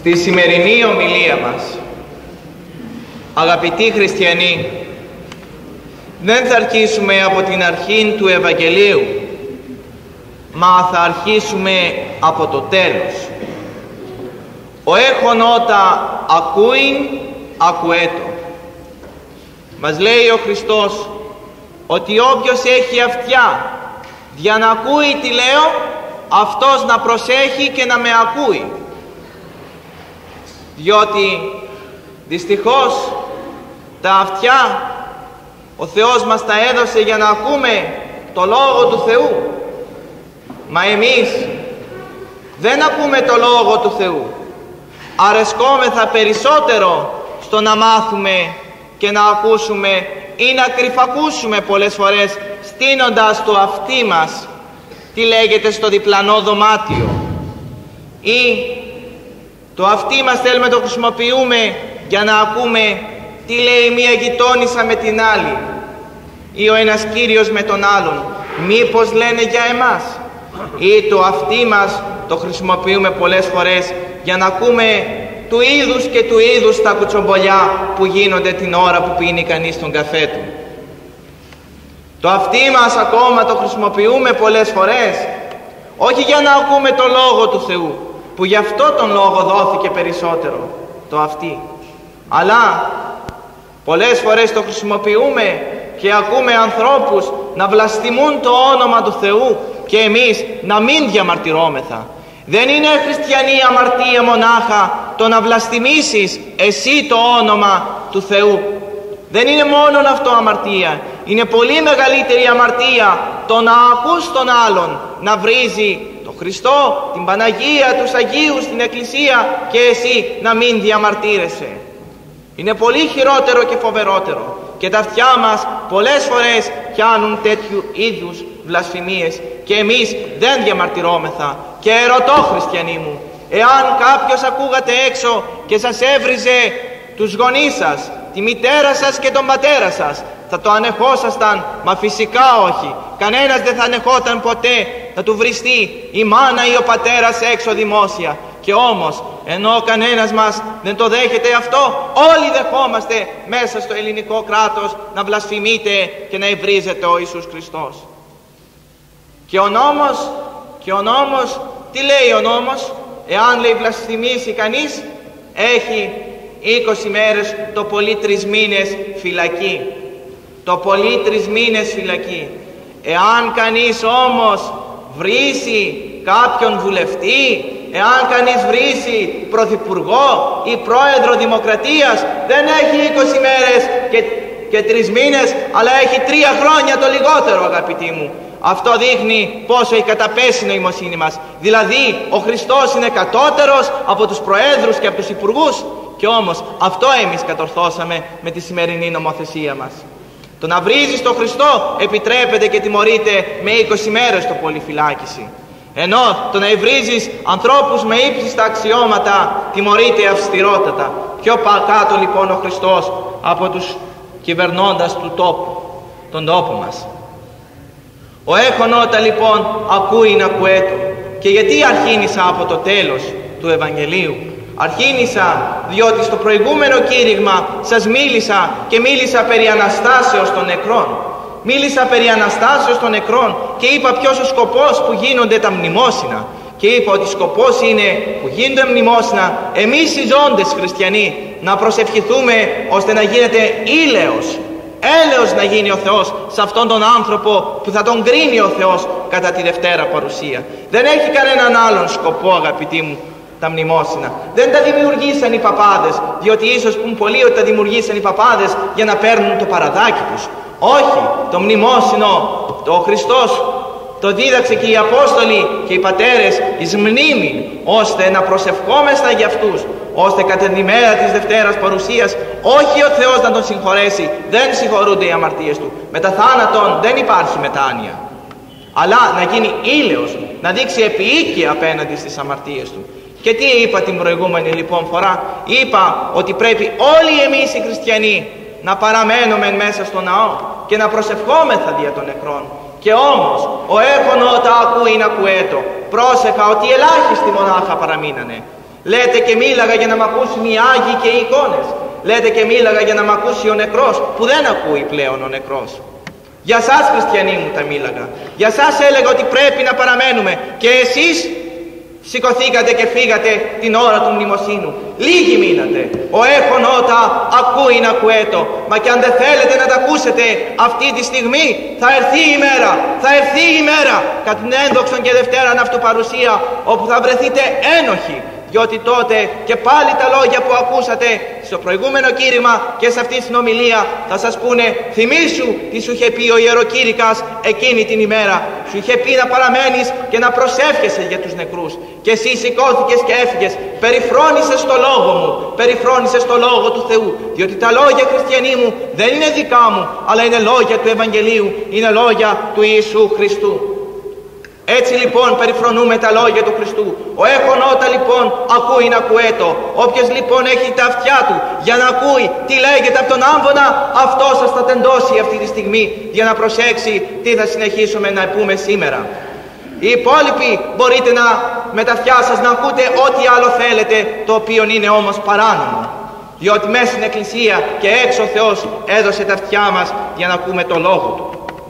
Στη σημερινή ομιλία μας, αγαπητοί χριστιανοί, δεν θα αρχίσουμε από την αρχή του Ευαγγελίου, μα θα αρχίσουμε από το τέλος. Ο έχων ότα ακούειν, ακουέτο. Μας λέει ο Χριστός ότι όποιος έχει αυτιά για να ακούει τι λέω, αυτός να προσέχει και να με ακούει. Διότι δυστυχώς τα αυτιά ο Θεός μας τα έδωσε για να ακούμε το Λόγο του Θεού, μα εμείς δεν ακούμε το Λόγο του Θεού. Αρεσκόμεθα περισσότερο στο να μάθουμε και να ακούσουμε ή να κρυφακούσουμε πολλές φορές, στείνοντας το αυτί μας τι λέγεται στο διπλανό δωμάτιο, ή το αυτί μας θέλουμε το χρησιμοποιούμε για να ακούμε τι λέει μία γειτόνισσα με την άλλη ή ο ένας κύριος με τον άλλον, μήπως λένε για εμάς. Ή το αυτί μας το χρησιμοποιούμε πολλές φορές για να ακούμε του είδους και του είδους τα κουτσομπολιά που γίνονται την ώρα που πίνει κανείς τον καφέ του. Το αυτί μας ακόμα το χρησιμοποιούμε πολλές φορές όχι για να ακούμε το Λόγο του Θεού, που γι' αυτό τον λόγο δόθηκε περισσότερο το αυτί, αλλά πολλές φορές το χρησιμοποιούμε και ακούμε ανθρώπους να βλαστημούν το όνομα του Θεού και εμείς να μην διαμαρτυρόμεθα. Δεν είναι χριστιανή αμαρτία μονάχα το να βλαστημίσεις εσύ το όνομα του Θεού. Δεν είναι μόνο αυτό αμαρτία. Είναι πολύ μεγαλύτερη αμαρτία το να ακούς τον άλλον να βρίζει τον Χριστό, την Παναγία, τους Αγίους στην Εκκλησία και εσύ να μην διαμαρτύρεσαι. Είναι πολύ χειρότερο και φοβερότερο. Και τα αυτιά μας πολλές φορές πιάνουν τέτοιου είδους βλασφημίες και εμείς δεν διαμαρτυρόμεθα. Και ερωτώ, χριστιανοί μου, εάν κάποιος ακούγατε έξω και σας έβριζε τους γονείς σας, τη μητέρα σας και τον πατέρα σας, θα το ανεχόσασταν? Μα φυσικά όχι. Κανένας δεν θα ανεχόταν ποτέ να του βριστεί η μάνα ή ο πατέρας έξω δημόσια. Και όμως, ενώ κανένας μας δεν το δέχεται αυτό, όλοι δεχόμαστε μέσα στο ελληνικό κράτος να βλασφημείτε και να υβρίζεται ο Ιησούς Χριστός. Και ο νόμος, τι λέει ο νόμος? Εάν λέει βλασφημίσει κανείς, έχει 20 μέρες, το πολύ 3 μήνες φυλακή. Το πολύ 3 μήνες φυλακή. Εάν κανείς όμως βρίσει κάποιον βουλευτή, εάν κανείς βρίσει πρωθυπουργό ή πρόεδρο δημοκρατίας, δεν έχει 20 μέρες και 3 μήνες, αλλά έχει 3 χρόνια το λιγότερο, αγαπητοί μου. Αυτό δείχνει πόσο έχει καταπέσει η νοημοσύνη μας. Δηλαδή ο Χριστός είναι κατώτερος από τους προέδρους και από τους υπουργούς, και όμως αυτό εμείς κατορθώσαμε με τη σημερινή νομοθεσία μας. Το να βρίζεις τον Χριστό επιτρέπεται και τιμωρείται με 20 μέρες το πολύ φυλάκιση. Ενώ το να υβρίζεις ανθρώπους με ύψιστα αξιώματα τιμωρείται αυστηρότατα. Πιο κάτω λοιπόν ο Χριστός από τους κυβερνώντας του τόπου, τον τόπο μας. Ο έχων ότα λοιπόν ακούει να ακουέτο. Και γιατί αρχίνησα από το τέλος του Ευαγγελίου? Αρχίνησα διότι στο προηγούμενο κήρυγμα σας μίλησα περί Αναστάσεως των νεκρών. Μίλησα περί Αναστάσεως των νεκρών και είπα ποιος ο σκοπός που γίνονται τα μνημόσυνα. Και είπα ότι σκοπός είναι που γίνονται μνημόσυνα εμείς οι ζώντες χριστιανοί να προσευχηθούμε ώστε να γίνεται έλεος να γίνει ο Θεός σε αυτόν τον άνθρωπο που θα τον κρίνει ο Θεός κατά τη Δευτέρα παρουσία. Δεν έχει κανέναν άλλον σκοπό, αγαπητοί μου, τα μνημόσυνα. Δεν τα δημιουργήσαν οι παπάδες, διότι ίσως πουν πολλοί ότι τα δημιουργήσαν οι παπάδες για να παίρνουν το παραδάκι τους. Όχι, το μνημόσυνο, ο Χριστός το δίδαξε και οι Απόστολοι και οι πατέρες εις μνήμη, ώστε να προσευχόμεστα για αυτούς, ώστε κατά την ημέρα της Δευτέρας παρουσίας όχι ο Θεός να τον συγχωρέσει, δεν συγχωρούνται οι αμαρτίες του. Μετά θάνατον δεν υπάρχει μετάνοια, αλλά να γίνει ήλαιος, να δείξει επιοίκεια απέναντι στις αμαρτίες του. Και τι είπα την προηγούμενη λοιπόν φορά? Είπα ότι πρέπει όλοι εμείς οι χριστιανοί να παραμένουμε μέσα στο ναό και να προσευχόμεθα δια των νεκρών. Και όμως ο έχων ότα ακούει να ακουέτο. Πρόσεχα ότι ελάχιστοι μονάχα παραμείνανε. Λέτε και μίλαγα για να μ' ακούσουν οι Άγιοι και οι εικόνες. Λέτε και μίλαγα για να μ' ακούσει ο νεκρός, που δεν ακούει πλέον ο νεκρός. Για σας, χριστιανοί μου, τα μίλαγα. Για σας έλεγα ότι πρέπει να παραμένουμε. Και εσείς σηκωθήκατε και φύγατε την ώρα του μνημοσύνου. Λίγοι μείνατε. Ο έχων ότα ακούει να ακουέτο. Μα και αν δεν θέλετε να τα ακούσετε αυτή τη στιγμή, θα έρθει η μέρα. Θα έρθει η μέρα κατά την ένδοξον και Δευτέραν αυτού παρουσία, όπου θα βρεθείτε ένοχοι. Διότι τότε και πάλι τα λόγια που ακούσατε στο προηγούμενο κήρυγμα και σε αυτή την ομιλία θα σας πούνε, θυμήσου τι σου είχε πει ο ιεροκήρυκας εκείνη την ημέρα. Σου είχε πει να παραμένεις και να προσεύχεσαι για τους νεκρούς. Και εσύ σηκώθηκες και έφυγες. Περιφρόνησες το λόγο μου, περιφρόνησες το λόγο του Θεού. Διότι τα λόγια, χριστιανοί μου, δεν είναι δικά μου, αλλά είναι λόγια του Ευαγγελίου, είναι λόγια του Ιησού Χριστού. Έτσι λοιπόν περιφρονούμε τα λόγια του Χριστού. Ο έχων ότα λοιπόν ακούει να ακουέτο. Όποιος λοιπόν έχει τα αυτιά του για να ακούει τι λέγεται από τον άμβονα, αυτό σας θα τεντώσει αυτή τη στιγμή για να προσέξει τι θα συνεχίσουμε να πούμε σήμερα. Οι υπόλοιποι μπορείτε με τα αυτιά σας να ακούτε ό,τι άλλο θέλετε, το οποίο είναι όμως παράνομο. Διότι μέσα στην Εκκλησία και έξω ο Θεός έδωσε τα αυτιά μας για να ακούμε το Λόγο Του.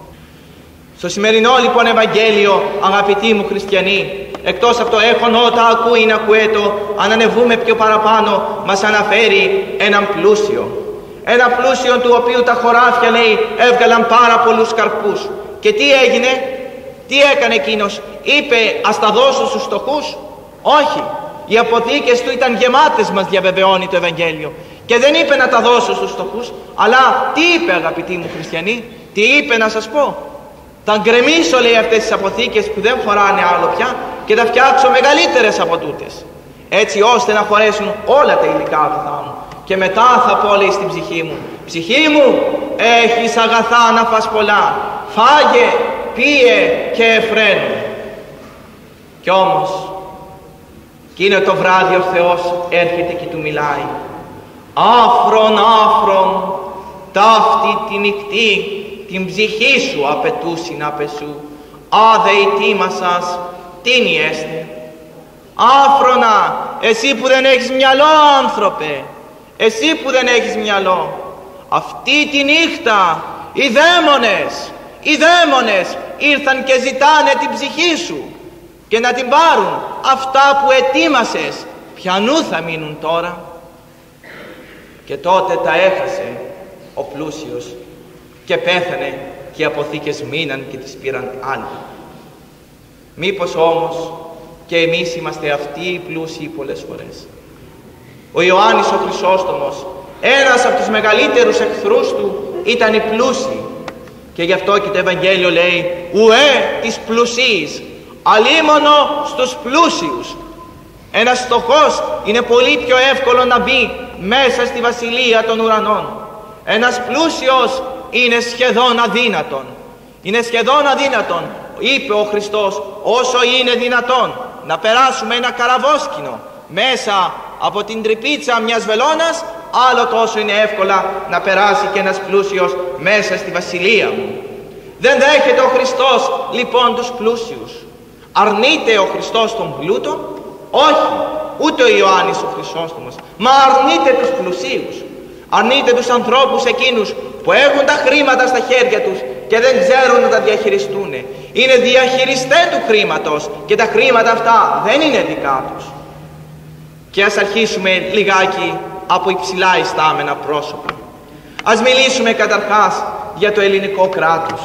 Στο σημερινό λοιπόν Ευαγγέλιο, αγαπητοί μου χριστιανοί, εκτός από το έχων ότα ακούει να ακουέτο, αν ανεβούμε πιο παραπάνω, μας αναφέρει έναν πλούσιο. Ένα πλούσιο του οποίου τα χωράφια, λέει, έβγαλαν πάρα πολλούς καρπούς. Και τι έγινε, τι έκανε εκείνος? Είπε, ας τα δώσω στους φτωχούς? Όχι. Οι αποθήκες του ήταν γεμάτες, μας διαβεβαιώνει το Ευαγγέλιο. Και δεν είπε να τα δώσω στους φτωχούς, αλλά τι είπε, αγαπητοί μου χριστιανοί? Τι είπε να σας πω? Θα γκρεμίσω, λέει, αυτές τις αποθήκες που δεν χωράνε άλλο πια και θα φτιάξω μεγαλύτερες από τούτες, έτσι ώστε να χωρέσουν όλα τα υλικά που θα μου. Και μετά θα πω, λέει, στην ψυχή μου, ψυχή μου, έχεις αγαθά να φας πολλά, φάγε, πίε και εφραίνου. Κι όμως εκείνο το βράδυ ο Θεός έρχεται και του μιλάει. Άφρον, άφρον, ταύτη τη νυχτή την ψυχή σου απαιτούσι να πεσού, άδε η τίμα σας τίνι έστε. Άφρονα, εσύ που δεν έχεις μυαλό, άνθρωπε, εσύ που δεν έχεις μυαλό, αυτή τη νύχτα οι δαίμονες ήρθαν και ζητάνε την ψυχή σου και να την πάρουν. Αυτά που ετοίμασες, ποιανού θα μείνουν τώρα? Και τότε τα έχασε ο πλούσιος και πέθανε και οι αποθήκες μείναν και τις πήραν άλλοι. Μήπως όμως και εμείς είμαστε αυτοί οι πλούσιοι πολλές φορές? Ο Ιωάννης ο Χρυσόστομος, ένας από τους μεγαλύτερους εχθρούς του, ήταν οι πλούσιοι. Και γι' αυτό και το Ευαγγέλιο λέει, ουέ της πλουσίης, αλίμονο στους πλούσιους. Ένας φτωχός είναι πολύ πιο εύκολο να μπει μέσα στη βασιλεία των ουρανών. Ένας πλούσιος είναι σχεδόν αδύνατον. Είναι σχεδόν αδύνατον, είπε ο Χριστός, όσο είναι δυνατόν να περάσουμε ένα καραβόσκηνο μέσα από την τρυπίτσα μιας βελόνας, άλλο τόσο είναι εύκολα να περάσει και ένας πλούσιος μέσα στη βασιλεία μου. Δεν δέχεται ο Χριστός λοιπόν τους πλούσιους. Αρνείται ο Χριστός τον πλούτο? Όχι, ούτε ο Ιωάννης ο Χρυσόστομος, μα αρνείται τους πλουσίους. Αρνείται τους ανθρώπους εκείνους που έχουν τα χρήματα στα χέρια τους και δεν ξέρουν να τα διαχειριστούν. Είναι διαχειριστές του χρήματος και τα χρήματα αυτά δεν είναι δικά τους. Και ας αρχίσουμε λιγάκι από υψηλά ιστάμενα πρόσωπα. Ας μιλήσουμε καταρχάς για το ελληνικό κράτος.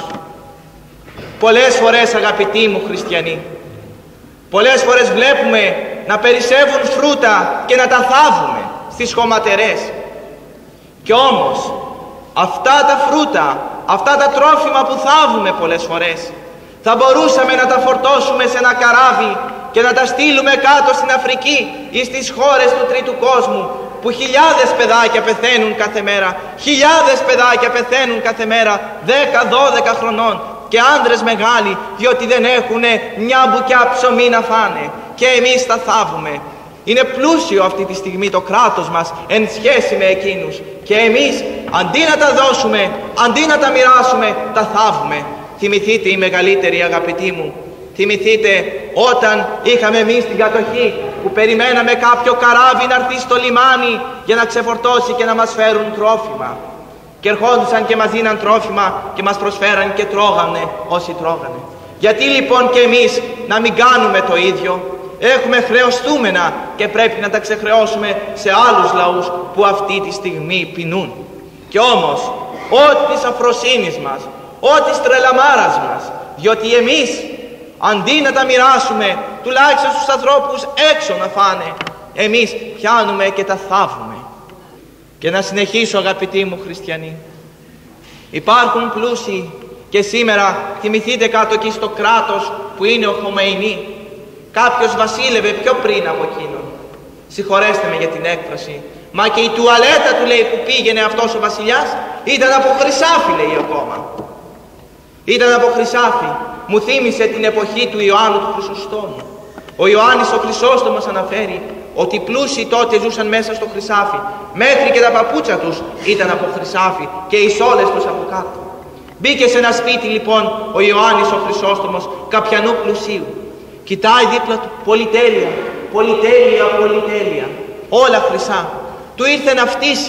Πολλές φορές, αγαπητοί μου χριστιανοί, πολλές φορές βλέπουμε να περισσεύουν φρούτα και να τα θάβουμε στις χωματερές. Κι όμως αυτά τα φρούτα, αυτά τα τρόφιμα που θάβουμε πολλές φορές, θα μπορούσαμε να τα φορτώσουμε σε ένα καράβι και να τα στείλουμε κάτω στην Αφρική ή στις χώρες του τρίτου κόσμου, που χιλιάδες παιδάκια πεθαίνουν κάθε μέρα, χιλιάδες παιδάκια πεθαίνουν κάθε μέρα, 10-12 χρονών, και άντρες μεγάλοι, διότι δεν έχουν μια μπουκιά ψωμί να φάνε, και εμείς τα θάβουμε. Είναι πλούσιο αυτή τη στιγμή το κράτος μας εν σχέση με εκείνους, και εμείς αντί να τα δώσουμε, αντί να τα μοιράσουμε, τα θάβουμε. Θυμηθείτε, οι μεγαλύτεροι, αγαπητοί μου, Θυμηθείτε όταν είχαμε εμείς την κατοχή, που περιμέναμε κάποιο καράβι να έρθει στο λιμάνι για να ξεφορτώσει και να μας φέρουν τρόφιμα. Και ερχόντουσαν και μας δίναν τρόφιμα και μας προσφέραν και τρώγανε όσοι τρώγανε. Γιατί λοιπόν και εμείς να μην κάνουμε το ίδιο? Έχουμε χρεωστούμενα και πρέπει να τα ξεχρεώσουμε σε άλλους λαούς που αυτή τη στιγμή πεινούν. Και όμως, ό,τι της αφροσύνης μας, ό,τι της τρελαμάρας μας, διότι εμείς αντί να τα μοιράσουμε τουλάχιστον στους ανθρώπους έξω να φάνε, εμείς πιάνουμε και τα θάβουμε. Και να συνεχίσω, αγαπητοί μου χριστιανοί, υπάρχουν πλούσιοι και σήμερα, θυμηθείτε κάτω εκεί στο κράτος που είναι ο Χομεϊνί, κάποιος βασίλευε πιο πριν από εκείνον. Συγχωρέστε με για την έκφραση, μα και η τουαλέτα του, λέει, που πήγαινε αυτός ο βασιλιάς ήταν από χρυσάφι, λέει ακόμα. Ήταν από χρυσάφι. Μου θύμισε την εποχή του Ιωάννου του Χρυσοστόμου. Ο Ιωάννης ο Χρυσόστομος αναφέρει ότι οι πλούσιοι τότε ζούσαν μέσα στο χρυσάφι. Μέχρι και τα παπούτσα τους ήταν από χρυσάφι και οι σόλες τους από κάτω. Μπήκε σε ένα σπίτι λοιπόν ο Ιωάννης ο Χρυσόστομος καπιανού πλουσίου. Κοιτάει δίπλα του, πολυτέλεια, πολυτέλεια, πολυτέλεια, όλα χρυσά. Του ήρθε να φτύσει.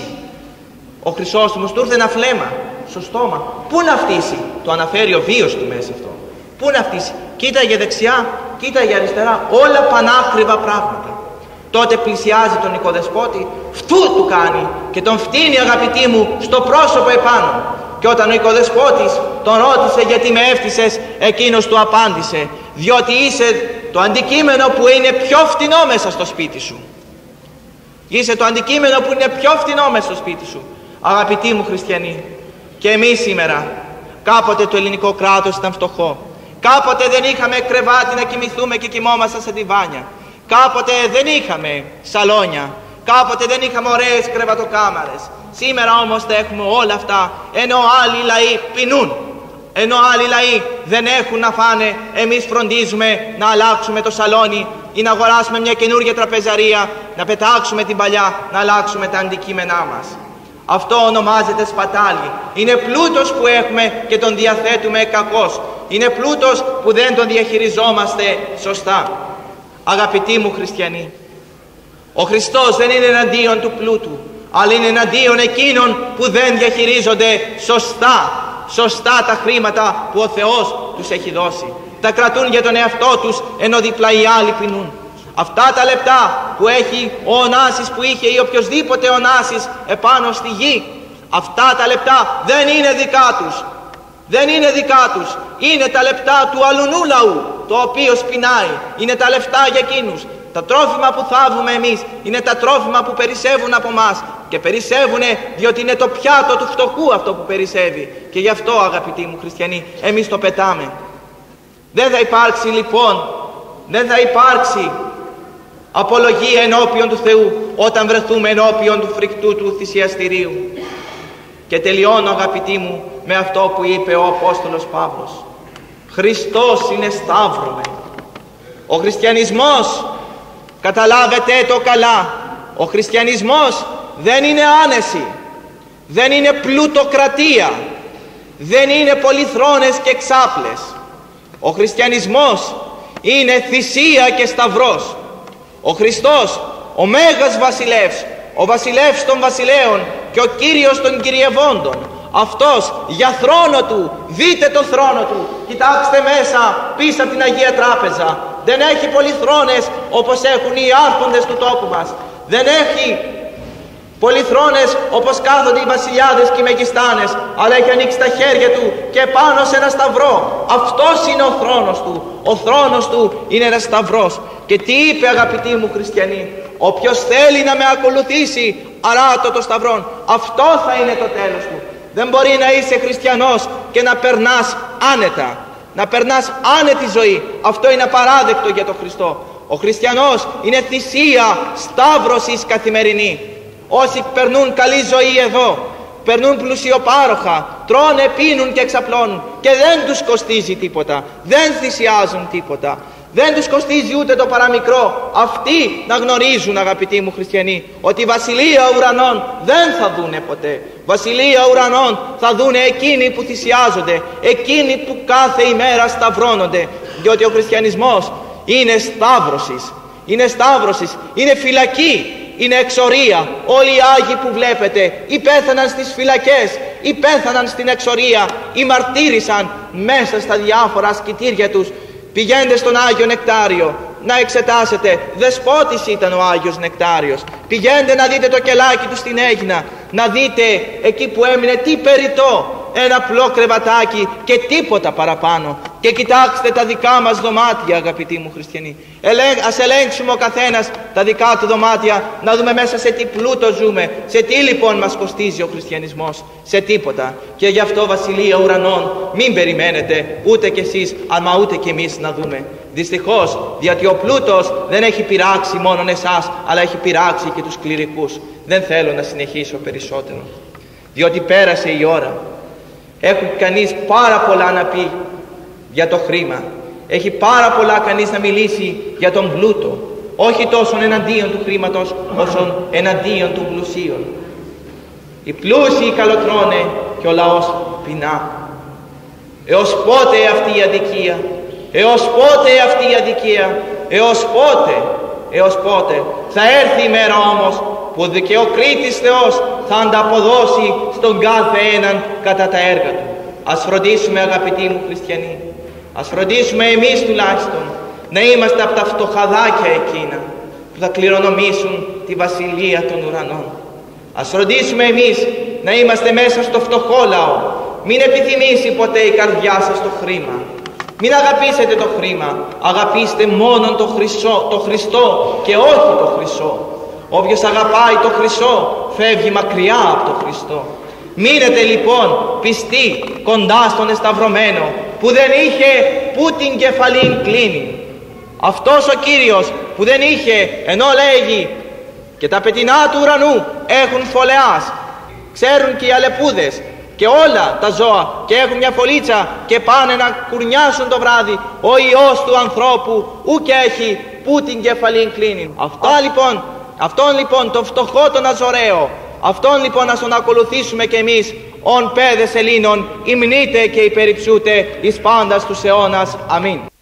Ο Χρυσόστομος του ήρθε ένα φλέμα στο στόμα. Πού να φτύσει? Το αναφέρει ο βίος του μέσα αυτό. Πού να φτύσει? Κοίταγε δεξιά, κοίταγε αριστερά, όλα πανάκριβα πράγματα. Τότε πλησιάζει τον οικοδεσπότη, φτού του κάνει και τον φτύνει, αγαπητοί μου, στο πρόσωπο επάνω. Και όταν ο οικοδεσπότης τον ρώτησε γιατί με έφτυσες, εκείνος του απάντησε, διότι είσαι το αντικείμενο που είναι πιο φτηνό μέσα στο σπίτι σου. Είσαι το αντικείμενο που είναι πιο φτηνό μέσα στο σπίτι σου. Αγαπητοί μου χριστιανοί, και εμείς σήμερα, κάποτε το ελληνικό κράτος ήταν φτωχό. Κάποτε δεν είχαμε κρεβάτι να κοιμηθούμε και κοιμόμασταν σε διβάνια. Κάποτε δεν είχαμε σαλόνια. Κάποτε δεν είχαμε ωραίες κρεβατοκάμαρες. Σήμερα όμως τα έχουμε όλα αυτά, ενώ άλλοι λαοί πεινούν. Ενώ άλλοι λαοί δεν έχουν να φάνε, εμείς φροντίζουμε να αλλάξουμε το σαλόνι ή να αγοράσουμε μια καινούργια τραπεζαρία, να πετάξουμε την παλιά, να αλλάξουμε τα αντικείμενά μας. Αυτό ονομάζεται σπατάλη. Είναι πλούτος που έχουμε και τον διαθέτουμε κακώς. Είναι πλούτος που δεν τον διαχειριζόμαστε σωστά. Αγαπητοί μου χριστιανοί, ο Χριστός δεν είναι εναντίον του πλούτου, αλλά είναι εναντίον εκείνων που δεν διαχειρίζονται σωστά τα χρήματα που ο Θεός τους έχει δώσει. Τα κρατούν για τον εαυτό τους, ενώ δίπλα οι άλλοι πεινούν. Αυτά τα λεπτά που έχει ο Ωνάσης, που είχε ή οποιοσδήποτε Ωνάσης επάνω στη γη, αυτά τα λεπτά δεν είναι δικά τους. Δεν είναι δικά τους. Είναι τα λεπτά του αλουνού λαού, το οποίο σπινάει. Είναι τα λεφτά για εκείνους. Τα τρόφιμα που θάβουμε εμείς είναι τα τρόφιμα που περισσεύουν από μας. Και περισσεύουν διότι είναι το πιάτο του φτωχού αυτό που περισσεύει. Και γι' αυτό, αγαπητοί μου χριστιανοί, εμείς το πετάμε. Δεν θα υπάρξει λοιπόν, δεν θα υπάρξει απολογία ενώπιον του Θεού όταν βρεθούμε ενώπιον του φρικτού του θυσιαστηρίου. Και τελειώνω, αγαπητοί μου, με αυτό που είπε ο Απόστολος Παύλος. Χριστός είναι σταύρωμε. Ο χριστιανισμός, καταλάβετε το καλά, ο χριστιανισμός δεν είναι άνεση, δεν είναι πλουτοκρατία, δεν είναι πολυθρόνες και ξάπλες. Ο χριστιανισμός είναι θυσία και σταυρός. Ο Χριστός, ο Μέγας Βασιλεύς, ο Βασιλεύς των Βασιλέων και ο Κύριος των Κυριευόντων, αυτός για θρόνο του, δείτε το θρόνο του, κοιτάξτε μέσα πίσω από την Αγία Τράπεζα, δεν έχει πολυθρόνες όπως έχουν οι άρχοντες του τόπου μας, δεν έχει πολυθρόνες όπως κάθονται οι βασιλιάδες και οι μεγιστάνες, αλλά έχει ανοίξει τα χέρια του και πάνω σε ένα σταυρό. Αυτός είναι ο θρόνος του. Ο θρόνος του είναι ένας σταυρός. Και τι είπε, αγαπητοί μου χριστιανοί? Όποιος θέλει να με ακολουθήσει, αράτω το σταυρόν. Αυτό θα είναι το τέλος του. Δεν μπορεί να είσαι χριστιανός και να περνάς άνετα, να περνάς άνετη ζωή. Αυτό είναι απαράδεκτο για τον Χριστό. Ο χριστιανός είναι θυσία σταύρωσης καθημερινή. Όσοι περνούν καλή ζωή εδώ, περνούν πλουσιοπάροχα, τρώνε, πίνουν και εξαπλώνουν και δεν τους κοστίζει τίποτα, δεν θυσιάζουν τίποτα, δεν τους κοστίζει ούτε το παραμικρό. Αυτοί να γνωρίζουν, αγαπητοί μου χριστιανοί, ότι βασιλεία ουρανών δεν θα δούνε ποτέ. Βασιλεία ουρανών θα δούνε εκείνοι που θυσιάζονται, εκείνοι που κάθε ημέρα σταυρώνονται, διότι ο χριστιανισμός είναι σταύρωσης, είναι σταύρωσης, είναι φυλακή, είναι εξορία. Όλοι οι Άγιοι που βλέπετε ή πέθαναν στις φυλακές ή πέθαναν στην εξορία ή μαρτύρησαν μέσα στα διάφορα ασκητήρια τους. Πηγαίνετε στον Άγιο Νεκτάριο να εξετάσετε. Δεσπότης ήταν ο Άγιος Νεκτάριος. Πηγαίνετε να δείτε το κελάκι του στην Αίγινα, να δείτε εκεί που έμεινε τι περιττό, ένα απλό κρεβατάκι και τίποτα παραπάνω. Και κοιτάξτε τα δικά μας δωμάτια, αγαπητοί μου χριστιανοί. Ας ελέγξουμε ο καθένας τα δικά του δωμάτια, να δούμε μέσα σε τι πλούτο ζούμε. Σε τι λοιπόν μας κοστίζει ο χριστιανισμός? Σε τίποτα. Και γι' αυτό, βασιλεία ουρανών, μην περιμένετε ούτε κι εσείς, αλλά ούτε κι εμείς να δούμε. Δυστυχώς, διότι ο πλούτος δεν έχει πειράξει μόνον εσάς, αλλά έχει πειράξει και τους κληρικούς. Δεν θέλω να συνεχίσω περισσότερο, διότι πέρασε η ώρα. Έχει κανείς πάρα πολλά να πει για το χρήμα. Έχει πάρα πολλά κανείς να μιλήσει για τον πλούτο. Όχι τόσο εναντίον του χρήματος, όσο εναντίον των πλουσίων. Οι πλούσιοι καλοτρώνε και ο λαός πεινά. Έως πότε αυτή η αδικία? Έως πότε αυτή η αδικία? Έως πότε? Θα έρθει η μέρα όμως που ο δικαιοκρίτης Θεός θα ανταποδώσει στον κάθε έναν κατά τα έργα του. Ας φροντίσουμε, αγαπητοί μου χριστιανοί, ας φροντίσουμε εμείς τουλάχιστον να είμαστε από τα φτωχαδάκια εκείνα που θα κληρονομήσουν τη βασιλεία των ουρανών. Ας φροντίσουμε εμείς να είμαστε μέσα στο φτωχό λαό. Μην επιθυμήσει ποτέ η καρδιά σας το χρήμα. Μην αγαπήσετε το χρήμα. Αγαπήστε μόνον το Χριστό και όχι το χρυσό. Όποιος αγαπάει το χρυσό φεύγει μακριά από το Χριστό. Μείνετε λοιπόν πιστοί κοντά στον εσταυρωμένο που δεν είχε που την κεφαλήν κλείνει. Αυτός ο Κύριος που δεν είχε, ενώ λέγει και τα πετεινά του ουρανού έχουν φωλεάς, ξέρουν και οι αλεπούδες και όλα τα ζώα και έχουν μια φωλίτσα και πάνε να κουρνιάσουν το βράδυ, ο Υιός του ανθρώπου ουκ έχει που την κεφαλήν κλείνει. Αυτόν λοιπόν τον φτωχό τον αζωραίο, αυτόν λοιπόν να τον ακολουθήσουμε κι εμείς, ον παιδες Ελλήνων, υμνείτε και υπεριψούτε εις πάντας τους αιώνας. Αμήν.